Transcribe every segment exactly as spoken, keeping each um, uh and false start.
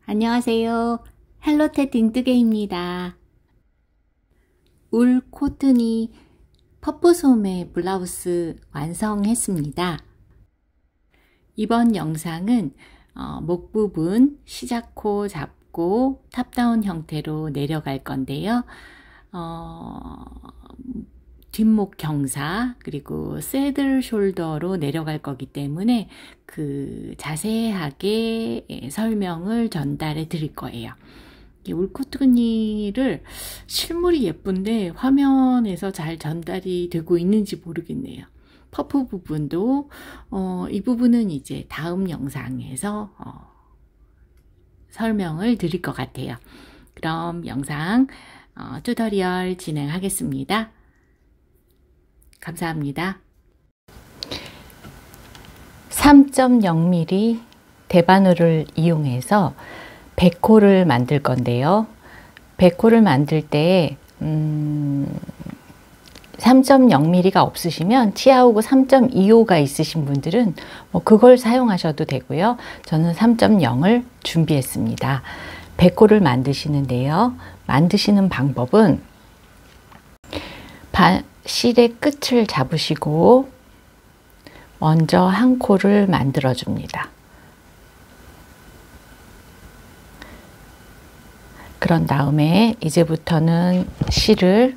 안녕하세요. 헬로테 딩뜨개입니다. 울 코트니 퍼프솜의 블라우스 완성했습니다. 이번 영상은 어, 목 부분 시작코 잡고 탑다운 형태로 내려갈 건데요. 어, 뒷목 경사 그리고 새들 숄더로 내려갈 거기 때문에 그 자세하게 설명을 전달해 드릴 거예요. 이 울코트니를 실물이 예쁜데 화면에서 잘 전달이 되고 있는지 모르겠네요. 퍼프 부분도 어, 이 부분은 이제 다음 영상에서 어, 설명을 드릴 것 같아요. 그럼 영상 어, 튜토리얼 진행하겠습니다. 감사합니다. 삼 점 영 밀리미터 대바늘을 이용해서 백호를 만들 건데요. 백호를 만들 때 음, 삼 점 영 밀리미터가 없으시면 티아우고 삼 점 이오가 있으신 분들은 뭐 그걸 사용하셔도 되고요. 저는 삼 점 영을 준비했습니다. 백호를 만드시는데요. 만드시는 방법은 바, 실의 끝을 잡으시고 먼저 한 코를 만들어 줍니다. 그런 다음에 이제부터는 실을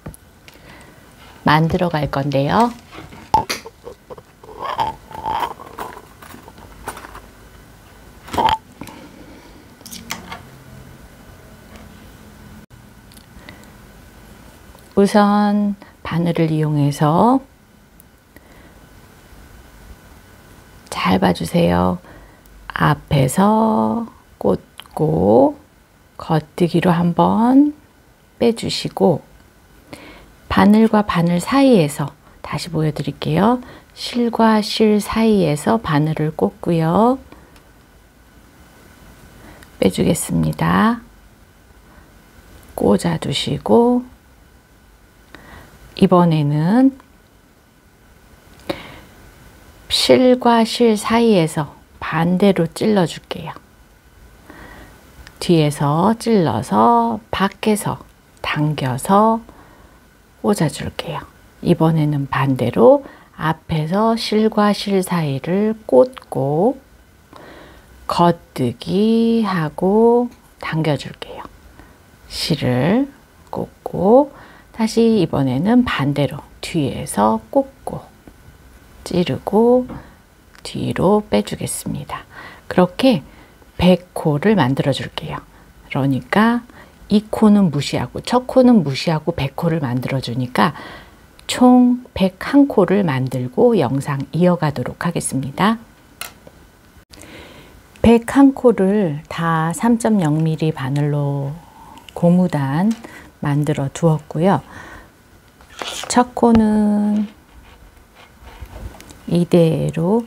만들어 갈 건데요. 우선 바늘을 이용해서 잘 봐주세요. 앞에서 꽂고 겉뜨기로 한번 빼주시고 바늘과 바늘 사이에서 다시 보여드릴게요. 실과 실 사이에서 바늘을 꽂고요. 빼주겠습니다. 꽂아두시고 이번에는 실과 실 사이에서 반대로 찔러 줄게요. 뒤에서 찔러서 밖에서 당겨서 꽂아 줄게요. 이번에는 반대로 앞에서 실과 실 사이를 꽂고 겉뜨기 하고 당겨 줄게요. 실을 꽂고 다시 이번에는 반대로 뒤에서 꽂고 찌르고 뒤로 빼주겠습니다. 그렇게 백 코를 만들어 줄게요. 그러니까 이 코는 무시하고 첫 코는 무시하고 백 코를 만들어 주니까 총 백일 코를 만들고 영상 이어가도록 하겠습니다. 백일 코를 다 삼 점 영 밀리미터 바늘로 고무단 만들어 두었고요. 첫 코는 이대로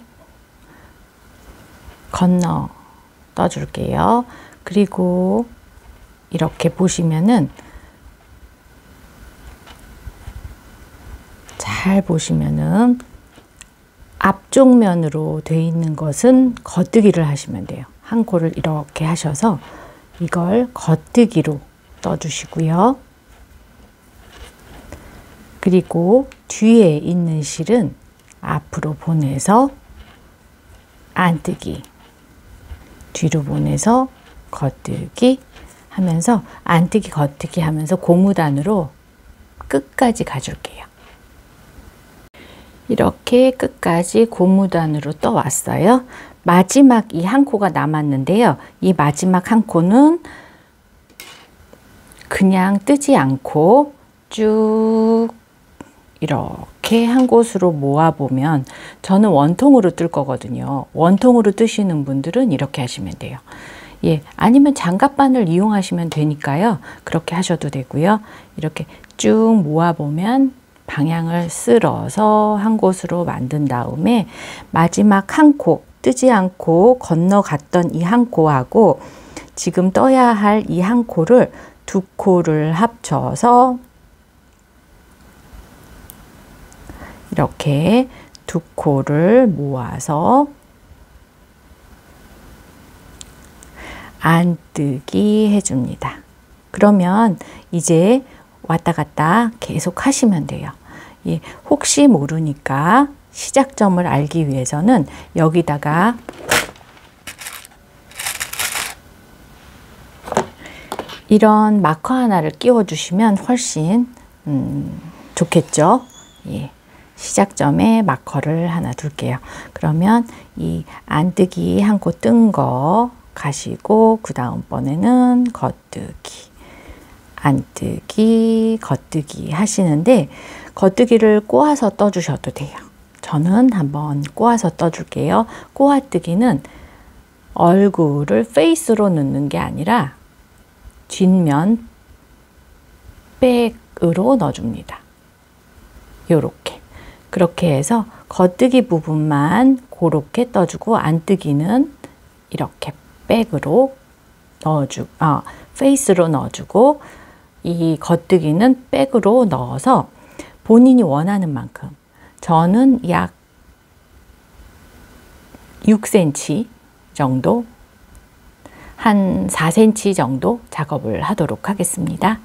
건너 떠줄게요. 그리고 이렇게 보시면은 잘 보시면은 앞쪽 면으로 되어 있는 것은 겉뜨기를 하시면 돼요. 한 코를 이렇게 하셔서 이걸 겉뜨기로 떠주시고요. 그리고 뒤에 있는 실은 앞으로 보내서 안뜨기, 뒤로 보내서 겉뜨기 하면서 안뜨기 겉뜨기 하면서 고무단으로 끝까지 가줄게요. 이렇게 끝까지 고무단으로 떠왔어요. 마지막 이 한 코가 남았는데요. 이 마지막 한 코는 그냥 뜨지 않고 쭉 이렇게 한 곳으로 모아보면 저는 원통으로 뜰 거거든요. 원통으로 뜨시는 분들은 이렇게 하시면 돼요. 예, 아니면 장갑바늘 이용하시면 되니까요. 그렇게 하셔도 되고요. 이렇게 쭉 모아보면 방향을 쓸어서 한 곳으로 만든 다음에 마지막 한 코, 뜨지 않고 건너갔던 이 한 코하고 지금 떠야 할 이 한 코를 두 코를 합쳐서 이렇게 두 코를 모아서 안뜨기 해줍니다. 그러면 이제 왔다 갔다 계속 하시면 돼요. 예, 혹시 모르니까 시작점을 알기 위해서는 여기다가 이런 마커 하나를 끼워 주시면 훨씬 음, 좋겠죠. 예, 시작점에 마커를 하나 둘게요. 그러면 이 안뜨기 한 코 뜬 거 가시고 그 다음번에는 겉뜨기, 안뜨기, 겉뜨기 하시는데 겉뜨기를 꼬아서 떠주셔도 돼요. 저는 한번 꼬아서 떠줄게요. 꼬아뜨기는 얼굴을 페이스로 넣는 게 아니라 뒷면 백으로 넣어줍니다. 요렇게. 그렇게 해서 겉뜨기 부분만 그렇게 떠주고 안뜨기는 이렇게 백으로 넣어주고, 아, 페이스로 넣어주고 이 겉뜨기는 백으로 넣어서 본인이 원하는 만큼, 저는 약 육 센티미터 정도, 한 사 센티미터 정도 작업을 하도록 하겠습니다.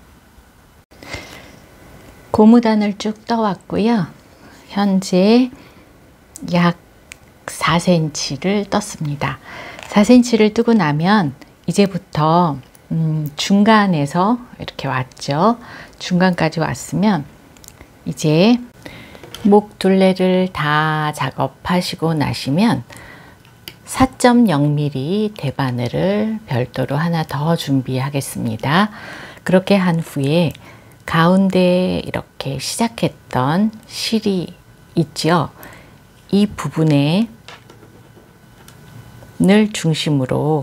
고무단을 쭉 떠왔고요. 현재 약 사 센티미터를 떴습니다. 사 센티미터를 뜨고 나면 이제부터 음, 중간에서 이렇게 왔죠. 중간까지 왔으면 이제 목 둘레를 다 작업하시고 나시면 사 점 영 밀리미터 대바늘을 별도로 하나 더 준비하겠습니다. 그렇게 한 후에 가운데 이렇게 시작했던 실이 있죠. 이 부분에 늘 중심으로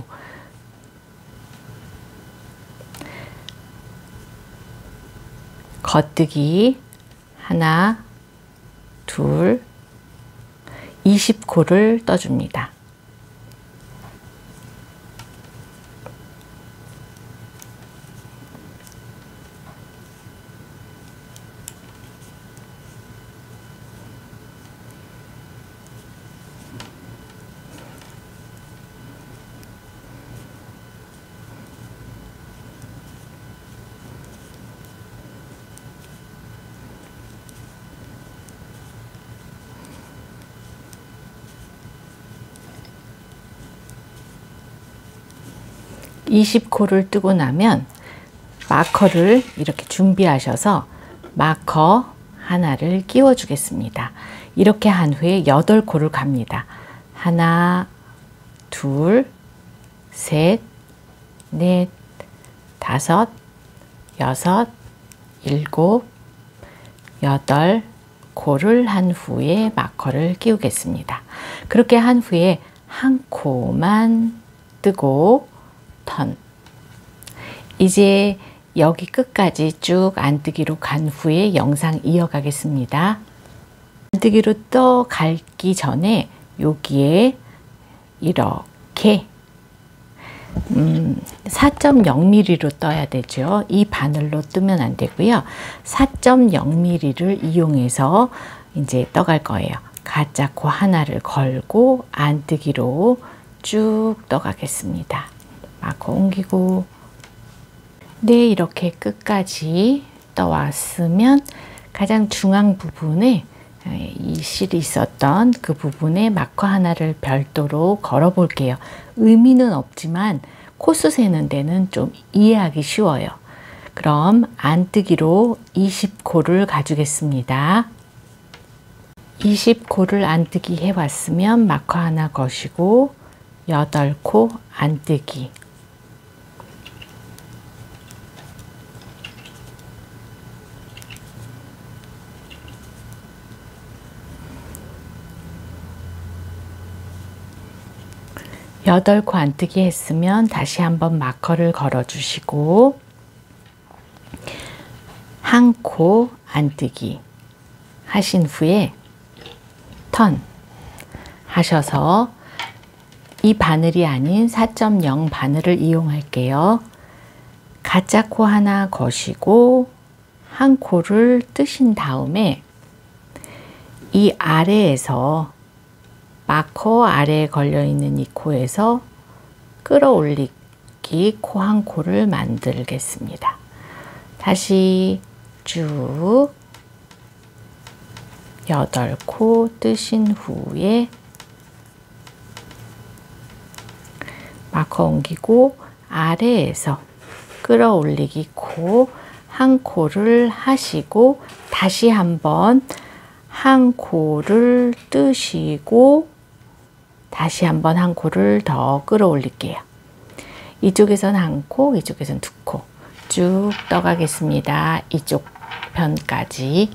겉뜨기 하나, 둘, 이십 코를 떠줍니다. 이십 코를 뜨고 나면 마커를 이렇게 준비하셔서 마커 하나를 끼워 주겠습니다. 이렇게 한 후에 여덟 코를 갑니다. 하나, 둘, 셋, 넷, 다섯, 여섯, 일곱, 여덟 코를 한 후에 마커를 끼우겠습니다. 그렇게 한 후에 한 코만 뜨고 턴. 이제 여기 끝까지 쭉 안뜨기로 간 후에 영상 이어가겠습니다. 안뜨기로 떠 갈기 전에 여기에 이렇게 음, 사 점 영 밀리미터로 떠야 되죠. 이 바늘로 뜨면 안 되고요. 사 점 영 밀리미터를 이용해서 이제 떠갈 거예요. 가짜 코 하나를 걸고 안뜨기로 쭉 떠가겠습니다. 마커 옮기고, 네, 이렇게 끝까지 떠왔으면 가장 중앙 부분에 이 실이 있었던 그 부분에 마커 하나를 별도로 걸어 볼게요. 의미는 없지만 코수 세는 데는 좀 이해하기 쉬워요. 그럼 안뜨기로 이십 코를 가주겠습니다. 이십 코를 안뜨기 해왔으면 마커 하나 거시고 여덟 코 안뜨기. 여덟 코 안뜨기 했으면 다시 한번 마커를 걸어 주시고 한 코 안뜨기 하신 후에 턴 하셔서 이 바늘이 아닌 사 점 영 바늘을 이용할게요. 가짜 코 하나 거시고 한 코를 뜨신 다음에 이 아래에서 마커 아래에 걸려 있는 이 코에서 끌어올리게 올리기 코 한 코를 만들겠습니다. 다시 쭉 여덟 코 뜨신 후에 마커 옮기고 아래에서 끌어올리기 코 한 코를 하시고 다시 한번 한 코를 뜨시고 다시 한번 한 코를 더 끌어올릴게요. 이쪽에선 한 코, 이쪽에선 두 코 쭉 떠가겠습니다. 이쪽 편까지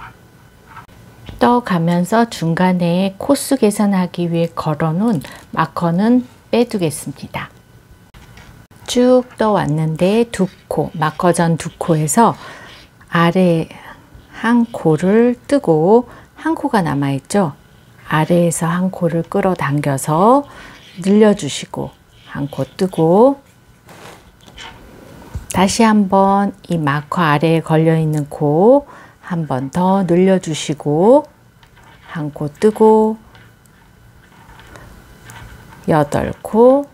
떠가면서 중간에 코수 계산하기 위해 걸어놓은 마커는 빼두겠습니다. 쭉 떠왔는데 두 코, 마커 전 두 코에서 아래 한 코를 뜨고 한 코가 남아있죠. 아래에서 한 코를 끌어당겨서 늘려주시고 한 코 뜨고 다시 한번 이 마커 아래에 걸려있는 코 한 번 더 늘려주시고 한 코 뜨고 여덟 코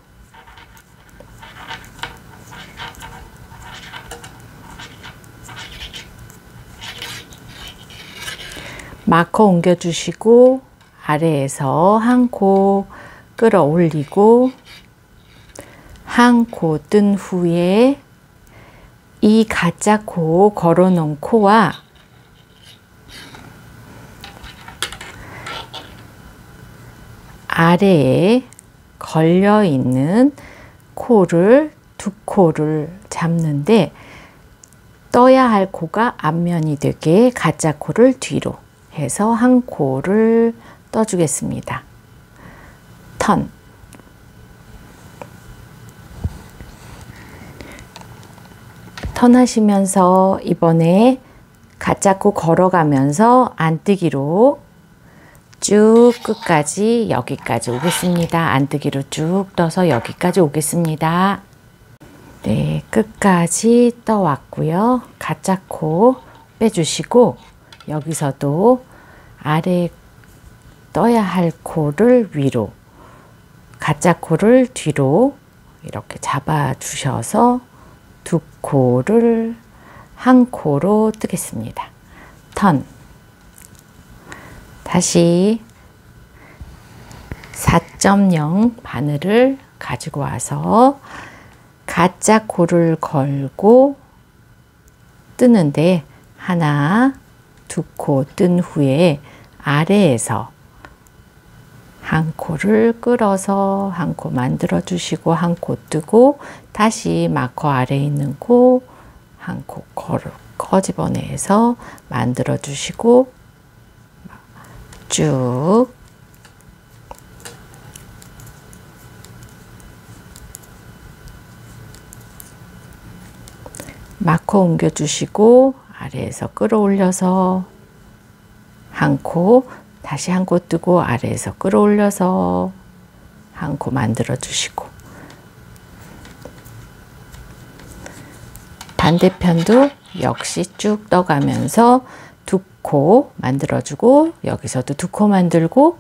마커 옮겨주시고 아래에서 한 코 끌어올리고 한 코 뜬 후에 이 가짜 코 걸어놓은 코와 아래에 걸려있는 코를 두 코를 잡는데 떠야 할 코가 앞면이 되게 가짜 코를 뒤로 해서 한 코를 떠주겠습니다. 턴. 턴하시면서 이번에 가짜 코 걸어가면서 안뜨기로 쭉 끝까지 여기까지 오겠습니다. 안뜨기로 쭉 떠서 여기까지 오겠습니다. 네, 끝까지 떠왔고요. 가짜 코 빼주시고 여기서도 아래 떠야 할 코를 위로, 가짜 코를 뒤로 이렇게 잡아 주셔서 두 코를 한 코로 뜨겠습니다. 턴. 다시 사 점 영 바늘을 가지고 와서 가짜 코를 걸고 뜨는데 하나, 두 코 뜬 후에 아래에서 한 코를 끌어서 한 코 만들어 주시고 한 코 뜨고 다시 마커 아래에 있는 코 한 코 꺼집어내서 만들어 주시고 쭉 마커 옮겨 주시고 아래에서 끌어올려서 한 코, 다시 한 코 뜨고 아래에서 끌어올려서 한 코 만들어 주시고 반대편도 역시 쭉 떠가면서 두 코 만들어주고 여기서도 두 코 만들고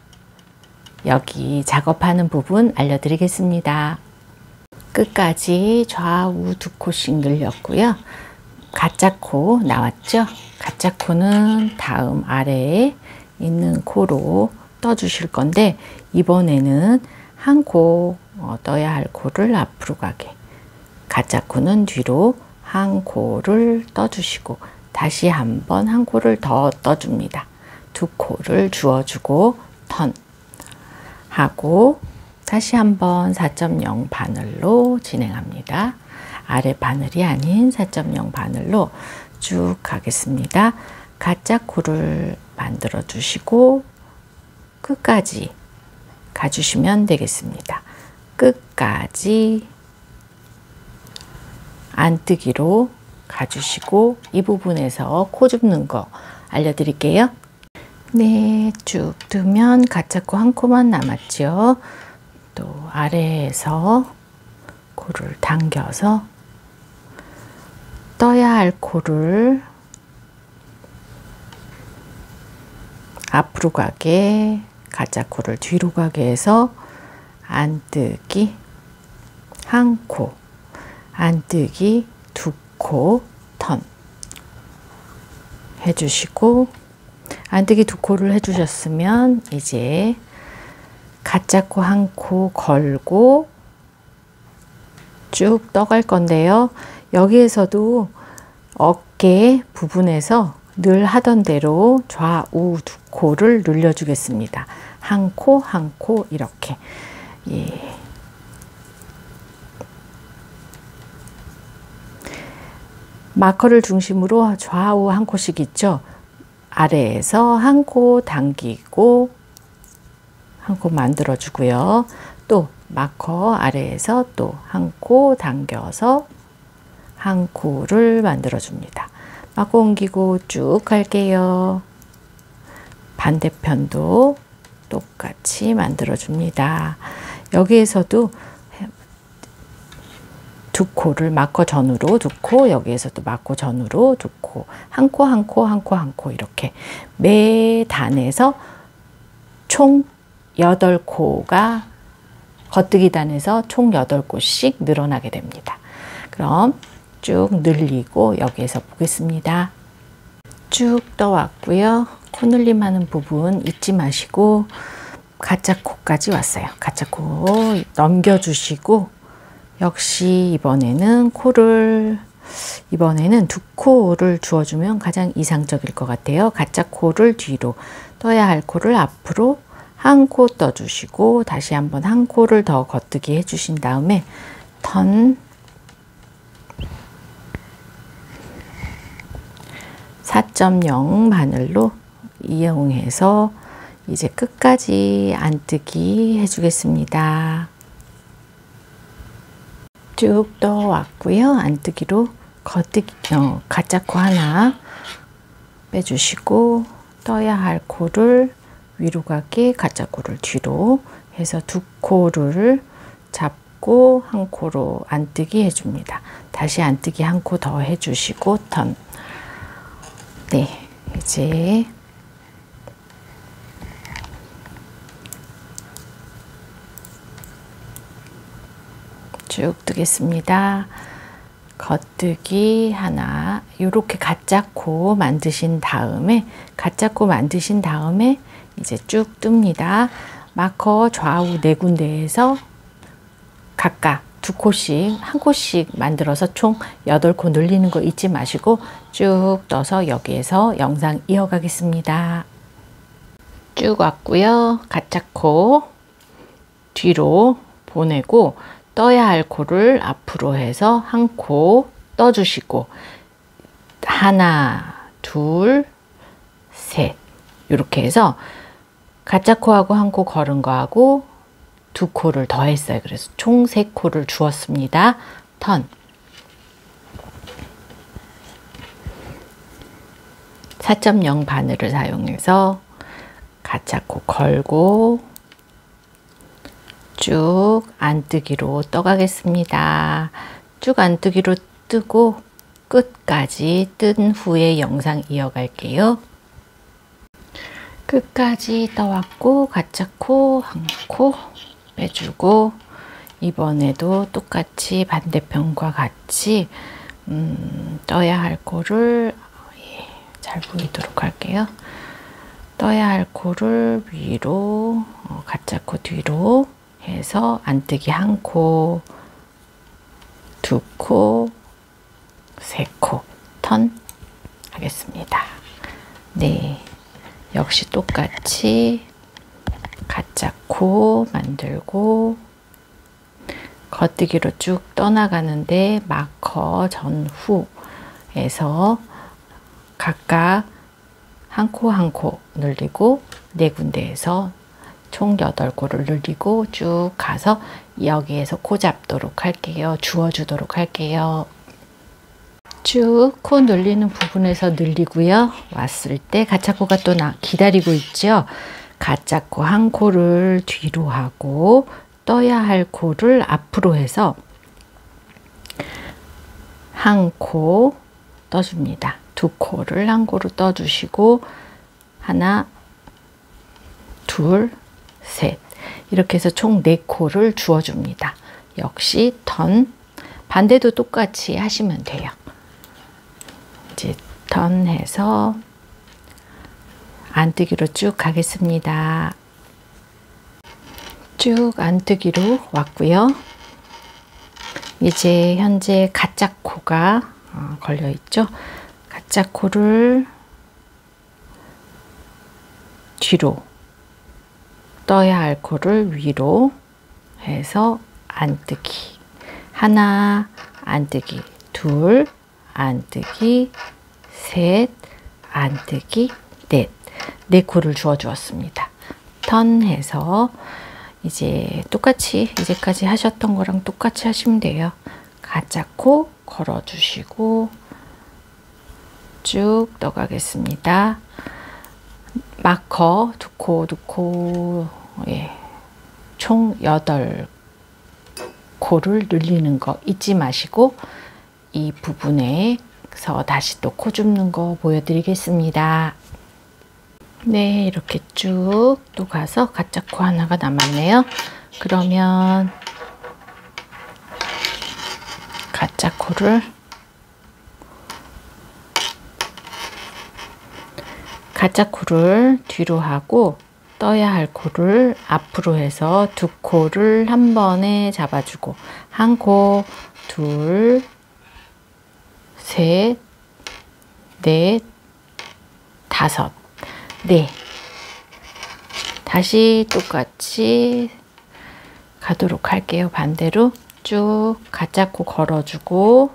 여기 작업하는 부분 알려드리겠습니다. 끝까지 좌우 두 코씩 늘렸고요. 가짜 코 나왔죠? 가짜 코는 다음 아래에 있는 코로 떠주실 건데 이번에는 한 코 어, 떠야 할 코를 앞으로 가게, 가짜 코는 뒤로 한 코를 떠주시고 다시 한번 한 코를 더 떠줍니다. 두 코를 주어주고 턴 하고 다시 한번 사 점 영 바늘로 진행합니다. 아래 바늘이 아닌 사 점 영 바늘로 쭉 가겠습니다. 가짜 코를 만들어 주시고 끝까지 가주시면 되겠습니다. 끝까지 안뜨기로 가주시고 이 부분에서 코 줍는 거 알려드릴게요. 네, 쭉 뜨면 가짜 코 한 코만 남았죠. 또 아래에서 코를 당겨서 떠야 할 코를 앞으로 가게, 가짜 코를 뒤로 가게 해서 안뜨기 한 코, 안뜨기 두 코, 턴 해주시고, 안뜨기 두 코를 해주셨으면 이제 가짜 코 한 코 걸고 쭉 떠갈 건데요. 여기에서도 어깨 부분에서 늘 하던 대로 좌우 두 코를 늘려주겠습니다. 한 코, 한 코 이렇게. 예. 마커를 중심으로 좌우 한 코씩 있죠. 아래에서 한 코 당기고 한 코 만들어 주고요. 또 마커 아래에서 또 한 코 당겨서 한 코를 만들어 줍니다. 마커 옮기고 쭉 갈게요. 반대편도 똑같이 만들어 줍니다. 여기에서도 두 코를 마커 전후로 두 코, 여기에서도 마커 전후로 두 코, 한 코, 한 코, 한 코, 한 코 이렇게 매 단에서 총 여덟 코가 겉뜨기 단에서 총 여덟 코씩 늘어나게 됩니다. 그럼 쭉 늘리고 여기에서 보겠습니다. 쭉 떠왔고요. 코 늘림하는 부분 잊지 마시고 가짜 코까지 왔어요. 가짜 코 넘겨주시고 역시 이번에는 코를 이번에는 두 코를 주어주면 가장 이상적일 것 같아요. 가짜 코를 뒤로, 떠야 할 코를 앞으로 한 코 떠주시고 다시 한번 한 코를 더 겉뜨기 해주신 다음에 턴 사 점 영 바늘로 이용해서 이제 끝까지 안뜨기 해주겠습니다. 쭉 떠왔고요. 안뜨기로 겉뜨기, 어, 가짜 코 하나 빼주시고 떠야 할 코를 위로 가게 가짜 코를 뒤로 해서 두 코를 잡고 한 코로 안뜨기 해줍니다. 다시 안뜨기 한 코 더 해주시고 턴. 네, 이제 쭉 뜨겠습니다. 겉뜨기 하나, 이렇게 가짜 코 만드신 다음에 가짜 코 만드신 다음에 이제 쭉 뜹니다. 마커 좌우 네 군데에서 각각 두 코씩 한 코씩 만들어서 총 여덟 코 늘리는 거 잊지 마시고 쭉 떠서 여기에서 영상 이어가겠습니다. 쭉 왔고요. 가짜 코 뒤로 보내고 떠야 할 코를 앞으로 해서 한 코 떠주시고 하나, 둘, 셋 이렇게 해서 가짜 코하고 한 코 걸은 거하고 두 코를 더 했어요. 그래서 총 세 코를 주었습니다. 턴. 사 점 영 바늘을 사용해서 가짜 코 걸고 쭉 안뜨기로 떠가겠습니다. 쭉 안뜨기로 뜨고 끝까지 뜬 후에 영상 이어갈게요. 끝까지 떠왔고 가짜 코 한 코 빼주고 이번에도 똑같이 반대편과 같이 음, 떠야 할 코를 예, 잘 보이도록 할게요. 떠야 할 코를 위로 어, 가짜 코 뒤로 해서 안뜨기 한 코, 두 코, 세 코 턴 하겠습니다. 네, 역시 똑같이 가짜 코 만들고 겉뜨기로 쭉 떠나가는데 마커 전후에서 각각 한 코 한 코 늘리고 네 군데에서 총 여덟 코를 늘리고 쭉 가서 여기에서 코 잡도록 할게요. 주워주도록 할게요. 쭉 코 늘리는 부분에서 늘리고요. 왔을 때 가짜 코가 또 나 기다리고 있죠. 가짜 코 한 코를 뒤로 하고 떠야 할 코를 앞으로 해서 한 코 떠줍니다. 두 코를 한 코로 떠주시고 하나, 둘, 셋 이렇게 해서 총 네 코를 주어줍니다. 역시 턴, 반대도 똑같이 하시면 돼요. 이제 턴 해서 안뜨기로 쭉 가겠습니다. 쭉 안뜨기로 왔고요. 이제 현재 가짜 코가 어, 걸려 있죠. 가짜 코를 뒤로, 떠야 할 코를 위로 해서 안뜨기. 하나, 안뜨기. 둘, 안뜨기. 셋, 안뜨기. 넷. 네 코를 주워 주었습니다. 턴 해서 이제 똑같이 이제까지 하셨던 거랑 똑같이 하시면 돼요. 가짜 코 걸어 주시고 쭉 떠가겠습니다. 마커 두 코, 두 코, 예. 총 여덟 코를 늘리는 거 잊지 마시고 이 부분에서 다시 또 코 줍는 거 보여드리겠습니다. 네, 이렇게 쭉 또 가서 가짜 코 하나가 남았네요. 그러면 가짜 코를 가짜 코를 뒤로 하고 떠야 할 코를 앞으로 해서 두 코를 한 번에 잡아주고 한 코, 둘, 셋, 넷, 다섯. 네. 다시 똑같이 가도록 할게요. 반대로 쭉 가짜 코 걸어주고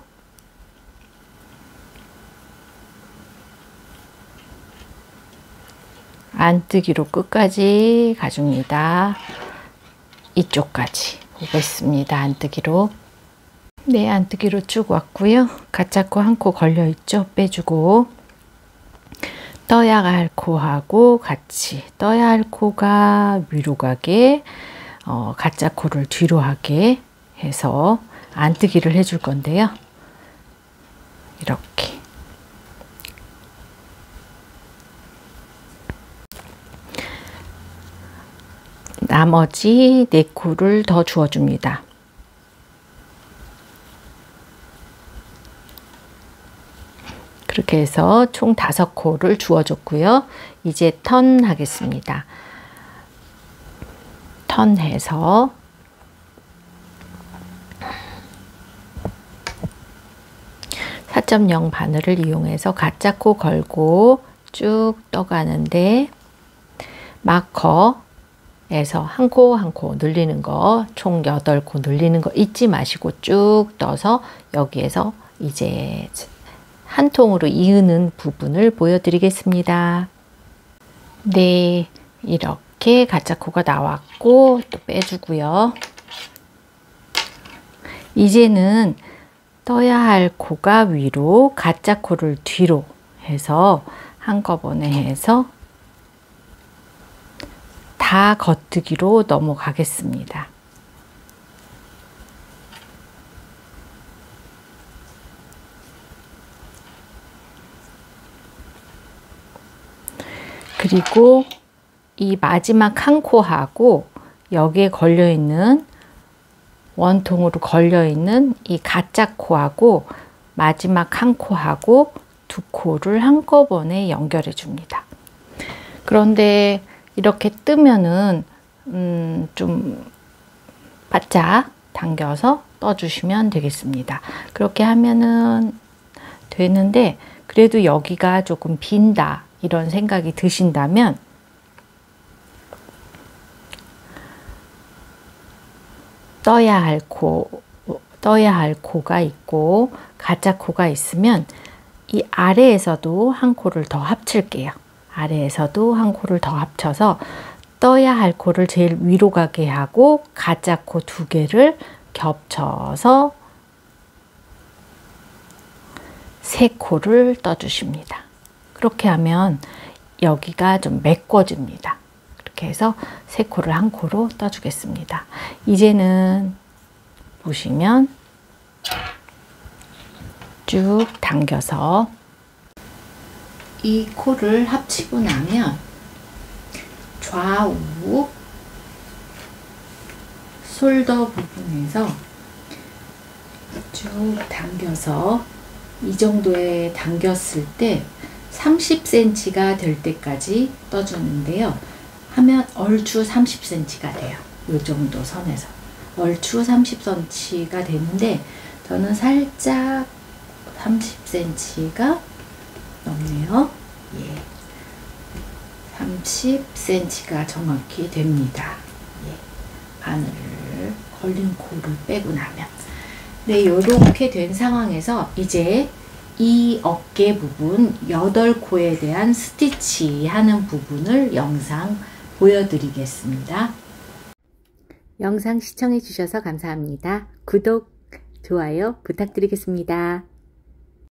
안뜨기로 끝까지 가줍니다. 이쪽까지 오겠습니다. 안뜨기로. 네, 안뜨기로 쭉 왔고요. 가짜 코 한 코 걸려 있죠. 빼주고 떠야 할 코하고 같이 떠야 할 코가 위로 가게 어, 가짜 코를 뒤로 하게 해서 안뜨기를 해줄 건데요. 이렇게 나머지 네 코를 더 주어줍니다. 그렇게 해서 총 다섯 코를 주어줬고요. 이제 턴 하겠습니다. 턴 해서 사 점 영 바늘을 이용해서 가짜 코 걸고 쭉 떠가는데 마커에서 한 코 한 코 늘리는 거 총 여덟 코 늘리는 거 잊지 마시고 쭉 떠서 여기에서 이제 한 통으로 이으는 부분을 보여드리겠습니다. 네, 이렇게 가짜 코가 나왔고 또 빼주고요. 이제는 떠야 할 코가 위로, 가짜 코를 뒤로 해서 한꺼번에 해서 다 겉뜨기로 넘어가겠습니다. 그리고 이 마지막 한 코하고 여기에 걸려있는 원통으로 걸려있는 이 가짜 코하고 마지막 한 코하고 두 코를 한꺼번에 연결해 줍니다. 그런데 이렇게 뜨면은 음, 좀 바짝 당겨서 떠주시면 되겠습니다. 그렇게 하면은 되는데 그래도 여기가 조금 빈다 이런 생각이 드신다면 떠야 할 코, 떠야 할 코가 있고 가짜 코가 있으면 이 아래에서도 한 코를 더 합칠게요. 아래에서도 한 코를 더 합쳐서 떠야 할 코를 제일 위로 가게 하고 가짜 코 두 개를 겹쳐서 세 코를 떠주십니다. 그렇게 하면 여기가 좀 메꿔집니다. 이렇게 해서 세 코를 한 코로 떠주겠습니다. 이제는 보시면 쭉 당겨서 이 코를 합치고 나면 좌우 숄더 부분에서 쭉 당겨서 이 정도에 당겼을 때 삼십 센티미터가 될 때까지 떠주는데요. 하면 얼추 삼십 센티미터가 돼요. 이 정도 선에서. 얼추 삼십 센티미터가 되는데 저는 살짝 삼십 센티미터가 넘네요. 예. 삼십 센티미터가 정확히 됩니다. 예. 바늘을 걸린 코를 빼고 나면. 네, 이렇게 된 상황에서 이제 이 어깨 부분, 여덟 코에 대한 스티치 하는 부분을 영상 보여드리겠습니다. 영상 시청해 주셔서 감사합니다. 구독, 좋아요 부탁드리겠습니다.